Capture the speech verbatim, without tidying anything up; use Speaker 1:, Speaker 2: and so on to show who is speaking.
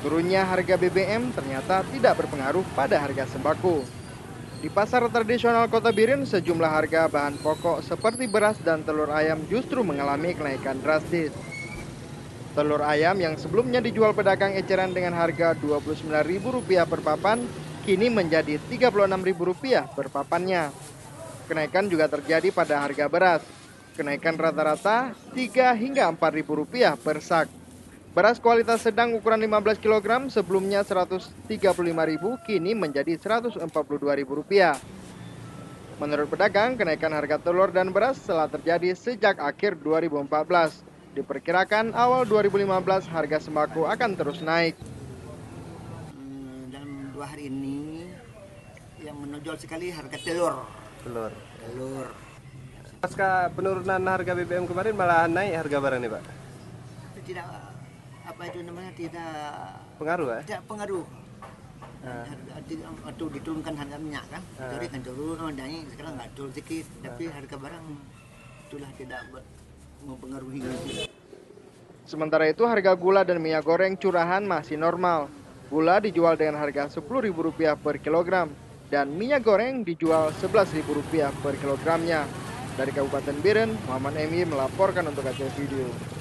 Speaker 1: Turunnya harga B B M ternyata tidak berpengaruh pada harga sembako. Di pasar tradisional Kota Biren, sejumlah harga bahan pokok seperti beras dan telur ayam justru mengalami kenaikan drastis. Telur ayam yang sebelumnya dijual pedagang eceran dengan harga dua puluh sembilan ribu rupiah per papan, kini menjadi tiga puluh enam ribu rupiah per papannya. Kenaikan juga terjadi pada harga beras. Kenaikan rata-rata tiga hingga empat ribu rupiah per sak. Beras kualitas sedang ukuran lima belas kilogram sebelumnya seratus tiga puluh lima ribu, kini menjadi seratus empat puluh dua ribu rupiah. Menurut pedagang, kenaikan harga telur dan beras telah terjadi sejak akhir dua ribu empat belas. Diperkirakan awal dua ribu lima belas harga sembako akan terus naik.
Speaker 2: Hmm, dalam dua hari ini yang menonjol sekali harga telur.
Speaker 3: Telur.
Speaker 2: Telur.
Speaker 3: Pasca penurunan harga B B M kemarin malah naik harga barang nih Pak.
Speaker 2: Tidak apa itu namanya tidak
Speaker 3: Pengaruh ya?
Speaker 2: tidak pengaruh.
Speaker 3: Ah.
Speaker 2: Harga atau diturunkan harga minyak kan,
Speaker 3: Ah.
Speaker 2: jadi kan turun, oh, naik sekarang nggak turun sedikit, tapi harga barang itulah tidak ber- mempengaruhi.
Speaker 1: Sementara itu harga gula dan minyak goreng curahan masih normal. Gula dijual dengan harga sepuluh ribu rupiah per kilogram dan minyak goreng dijual sebelas ribu rupiah per kilogramnya. Dari Kabupaten Biren, Muhammad Emi melaporkan untuk A C Video.